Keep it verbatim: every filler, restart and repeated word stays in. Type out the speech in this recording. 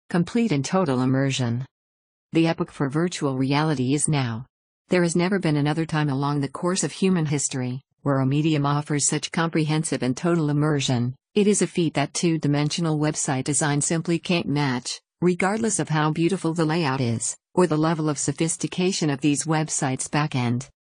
Complete and total immersion. The epoch for virtual reality is now. There has never been another time along the course of human history where a medium offers such comprehensive and total immersion. It is a feat that two-dimensional website design simply can't match, regardless of how beautiful the layout is, or the level of sophistication of these websites' backend.